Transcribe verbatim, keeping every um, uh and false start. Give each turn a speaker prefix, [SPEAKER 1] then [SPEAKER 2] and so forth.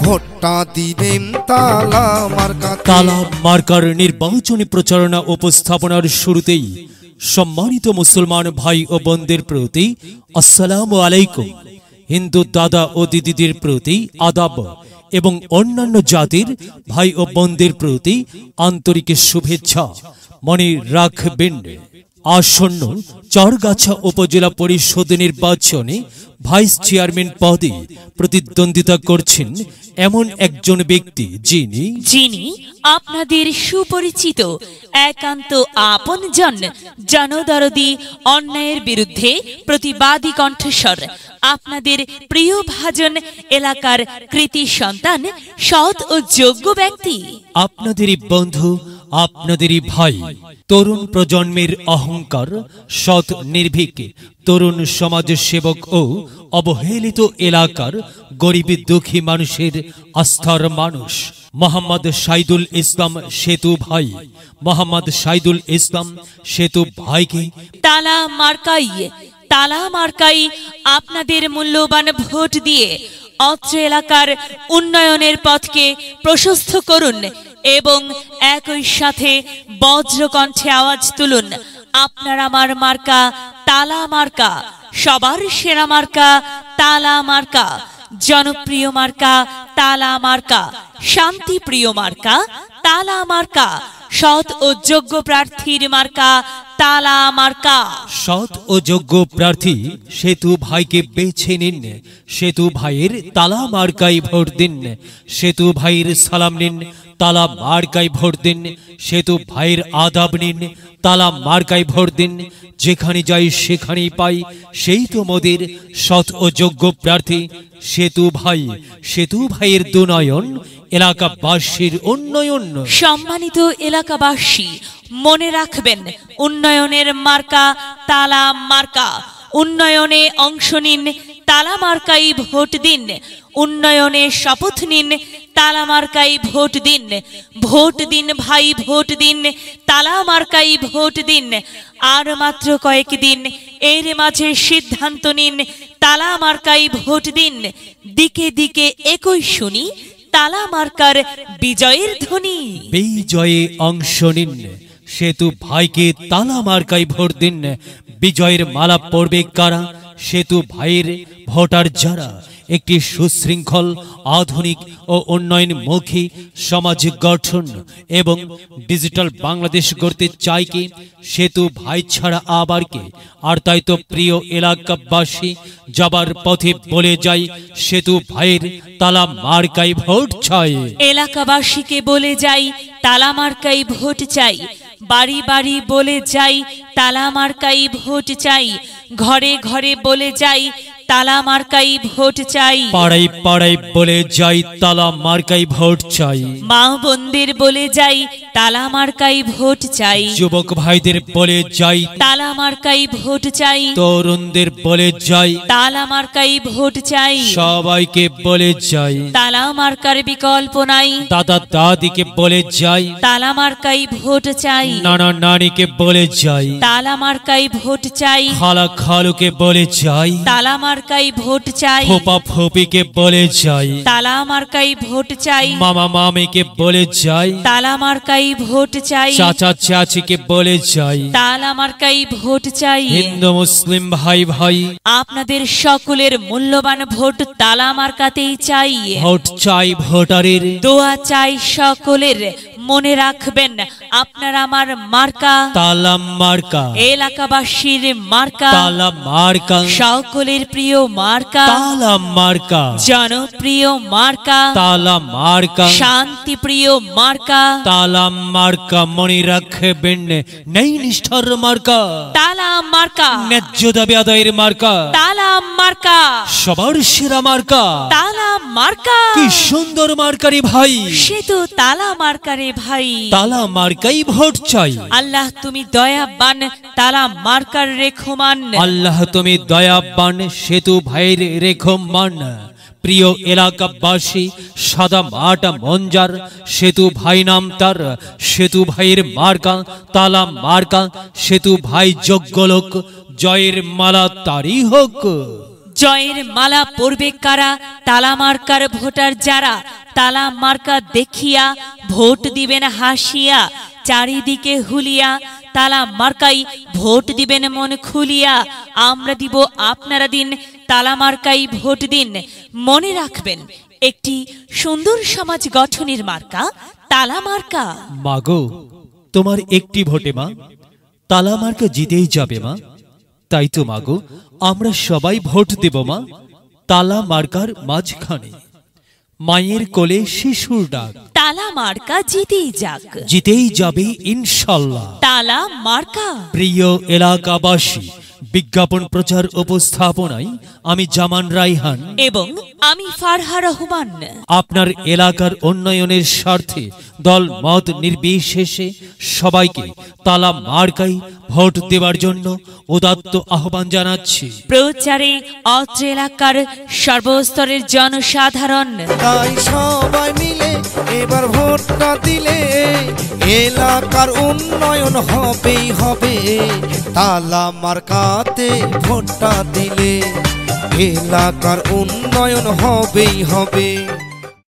[SPEAKER 1] ভোটটা দিবেন তালা মার্কা।
[SPEAKER 2] তালা মার্কার নির্বাচনী প্রচারণা উপস্থাপনার শুরুতেই সম্মানিত মুসলমান ভাই ও বোনদের প্রতি আসসালামু আলাইকুম। হিন্দু দাদা ও দিদিদের প্রতি আদাব এবং অন্যান্য জাতির ভাই ও বোনদের প্রতি আন্তরিক শুভেচ্ছা। মনে রাখবেন, আসন্ন চরগাছা উপজেলা পরিষদ নির্বাচনে ভাইস চেয়ারম্যান পদে প্রতিদ্বন্দ্বিতা করছেন এমন একজন ব্যক্তি যিনি
[SPEAKER 3] যিনি আপনাদের সুপরিচিত একান্ত আপনজন, জনদরদি, অন্যায়ের বিরুদ্ধে প্রতিবাদী কণ্ঠস্বর, আপনাদের প্রিয় ভাজন এলাকার কৃতি সন্তান, সৎ ও যোগ্য ব্যক্তি,
[SPEAKER 2] আপনাদেরই বন্ধু, আপনাদেরই ভাই, তরুণ প্রজন্মের অহংকার, সৎ নির্ভীক তরুণ সমাজ সেবক ও অবহেলিত এলাকার গরিব দুঃখী মানুষের আস্থার মানুষ মোহাম্মদ শাহিদুল ইসলাম সেতু ভাই। মোহাম্মদ শাহিদুল ইসলাম সেতু ভাইকে
[SPEAKER 3] তালা মার্কাই তালা মার্কাই আপনাদের মূল্যবান ভোট দিয়ে অত্র এলাকার উন্নয়নের পথকে প্রশস্ত করুন এবং একই সাথে বজ্রকণ্ঠে আওয়াজ তুলুন, আপনার আমার মার্কা তালা মার্কা, সবার সেরা মার্কা তালা মার্কা, জনপ্রিয় মার্কা তালা মার্কা, শান্তিপ্রিয় মার্কা তালা মার্কা, সৎ ও যোগ্য প্রার্থীর মার্কা তালা মার্কা।
[SPEAKER 2] সৎ ও যোগ্য প্রার্থী সেতু ভাইকে বেছে নিন। সেতু ভাইয়ের তালা মার্কায় ভোট দিন। সেতু ভাইয়ের সালাম নিন, তালা মার্কায় ভোট দিন। সেতু ভাইয়ের আদাব নিন, তালা মার্কায় ভোট দিন। যেখানে যাই সেখানেই পাই সেই তো মোদের সৎ ও যোগ্য প্রার্থী সেতু ভাই। সেতু ভাইয়ের দুনয়ন এলাকাবাসীর উন্নয়ন।
[SPEAKER 3] সম্মানিত এলাকাবাসী, মনে রাখবেন, উন্নয়নের মার্কা তালা মার্কা। উন্নয়নে অংশ নিন, তালা মার্কাই ভোট দিন। উন্নয়নে শপথ নিন, তালা মার্কাই ভোট দিন। ভোট দিন ভাই, ভোট দিন, তালা মার্কাই ভোট দিন। আর মাত্র কয়েকদিন, এর মাঝে সিদ্ধান্ত নিন, তালা মার্কাই ভোট দিন। দিকে দিকে একই শুনি তালা মার্কার বিজয়ের ধ্বনি।
[SPEAKER 2] বিজয়ে অংশ নিন, সেতু ভাইকে তালা মার্কায় ভোট দিন। বিজয়ের মালা পড়বে কারা? সেতু ভাইয়ের ভোটার যারা একটি সুশৃঙ্খল, আধুনিক ও উন্নয়নমুখী সমাজ গঠন এবং ডিজিটাল বাংলাদেশ গড়তে চায় কি? সেতু ভাই ছাড়া আবার কে? আর তাই তো প্রিয় এলাকাবাসী, যাবার পথে বলে যাই, সেতু ভাইয়ের তালা মার্কাই ভোট চাই।
[SPEAKER 3] এলাকাবাসীকে বলে যাই, তালা মার্কাই ভোট চাই। বাড়ি বাড়ি বলে যাই, তালা মার্কাই ভোট চাই। ঘরে ঘরে বলে যাই, তালা মার্কাই ভোট চাই।
[SPEAKER 2] পাড়ায় পাড়ায় বলে যাই, তালা মার্কাই ভোট চাই।
[SPEAKER 3] মা বোনদের বলে যাই, তালা মার্কাই ভোট চাই।
[SPEAKER 2] যুবক ভাইদের বলে যাই,
[SPEAKER 3] তালা মার্কাই ভোট চাই।
[SPEAKER 2] তরুণদের বলে যাই,
[SPEAKER 3] তালা মার্কাই ভোট চাই।
[SPEAKER 2] সবাইকে বলে যাই,
[SPEAKER 3] তালা মার্কার বিকল্প নাই।
[SPEAKER 2] দাদা দাদিকে বলে যাই,
[SPEAKER 3] তালা মার্কাই ভোট চাই।
[SPEAKER 2] নানা নানিকে বলে যাই,
[SPEAKER 3] তালা মার্কাই ভোট চাই।
[SPEAKER 2] খালা খালুকে বলে যাই,
[SPEAKER 3] তালা মার্কাই ভোট চাই।
[SPEAKER 2] ফোপা ফোপিকে বলে যাই,
[SPEAKER 3] তালা মার্কাই ভোট চাই।
[SPEAKER 2] মামা মামিকে বলে যাই,
[SPEAKER 3] তালা মার্কাই ভোট চাই।
[SPEAKER 2] চাচা চাচিকে বলে যাই,
[SPEAKER 3] তালা মার্কাই ভোট চাই।
[SPEAKER 2] হিন্দু মুসলিম ভাই ভাই,
[SPEAKER 3] আপনাদের সকলের মূল্যবান ভোট তালা মার্কাতেই চাই।
[SPEAKER 2] ভোট চাই ভোটারের,
[SPEAKER 3] দোয়া চাই সকলের। মনে রাখবেন, আপনার আমার মার্কা
[SPEAKER 2] তালা মার্কা,
[SPEAKER 3] এলাকাবাসীর মার্কা
[SPEAKER 2] তালা মার্কা,
[SPEAKER 3] সকলের প্রিয় মার্কা
[SPEAKER 2] তালা মার্কা,
[SPEAKER 3] জনপ্রিয় মার্কা
[SPEAKER 2] তালা মার্কা,
[SPEAKER 3] শান্তিপ্রিয় মার্কা
[SPEAKER 2] তালা মার্কা। মনে রাখবেন, নেই নিষ্ঠার মার্কা,
[SPEAKER 3] তালা মার্কা,
[SPEAKER 2] ন্যায্য দাবি আদায়ের মার্কা,
[SPEAKER 3] তালা মার্কা,
[SPEAKER 2] সবার সেরা মার্কা,
[SPEAKER 3] তালা মার্কা।
[SPEAKER 2] কি সুন্দর মার্কারি ভাই,
[SPEAKER 3] সে তো তালা মার্কারে ভাই।
[SPEAKER 2] তালা মার্কাই ভোট চাই।
[SPEAKER 3] আল্লাহ তুমি দয়াবান, তালা মার্কার রেখমান।
[SPEAKER 2] আল্লাহ তুমি দয়াবান, সেতু ভাইয়ের রেখমান। প্রিয় এলাকাবাসী, সাদা মাটা মঞ্জার সেতু ভাই নাম তার। সেতু ভাইয়ের মার্কা তালা মার্কা। সেতু ভাই যোগ্য লোক, জয়ের মালা তারই হোক।
[SPEAKER 3] জয়ের মালা পরবে কারা? তালা মার্কার ভোটার যারা। তালা মার্কা দেখিয়া ভোট দিবেন হাসিয়া, চারিদিকে হুলিয়া তালা মার্কাই ভোট দিবেন মন খুলিয়া। আমরা দিব আপনারা দিন, তালা মার্কাই ভোট দিন। মনে রাখবেন, একটি সুন্দর সমাজ গঠনের মার্কা তালা মার্কা।
[SPEAKER 2] মাগো, তোমার একটি ভোটে মা তালা মার্কা জিতেই যাবে মা। তাই তো মাগো, আমরা সবাই ভোট দেব মা তালা মার্কার মাঝখানে। মায়ের কোলে শিশুর ডাক,
[SPEAKER 3] তালা মার্কা জিতেই যাক,
[SPEAKER 2] জিতেই যাবে ইনশাল্লাহ
[SPEAKER 3] তালা মার্কা।
[SPEAKER 2] প্রিয় এলাকাবাসী, বিজ্ঞাপন প্রচার উপস্থাপনায় আমি জামান রাইহান
[SPEAKER 3] এবং আমি ফারহা রহমান
[SPEAKER 2] আপনার এলাকার উন্নয়নের স্বার্থে দল মত নির্বিশেষে সবাইকে তালা মার্কাই ভোট দেওয়ার জন্য উদাত্ত আহ্বান জানাচ্ছি।
[SPEAKER 3] প্রচারে অত্র এলাকার সর্বস্তরের জনসাধারণ,
[SPEAKER 1] তাই সবাই মিলে এবার ভোটটা দিলে এলাকার উন্নয়ন হবেই হবে। তালা মার্কাতে ভোটটা দিলে এলাকার উন্নয়ন হবেই হবে।